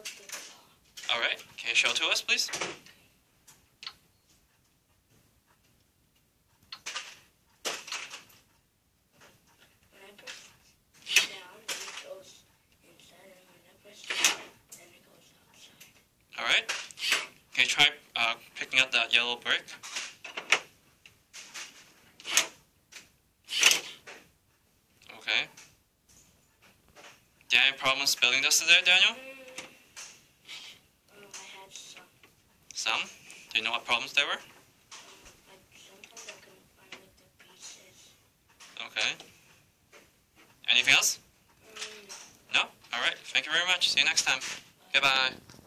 Alright, can you show it to us, please? When I press down, it goes inside, and when I press down, then it goes outside. Alright. Can you try picking up that yellow brick? Okay. Do you have any problems spelling this today, Daniel? I had some. Some? Do you know what problems there were? Sometimes I couldn't find like the pieces. Okay. Anything else? No? Alright, thank you very much. See you next time. Goodbye.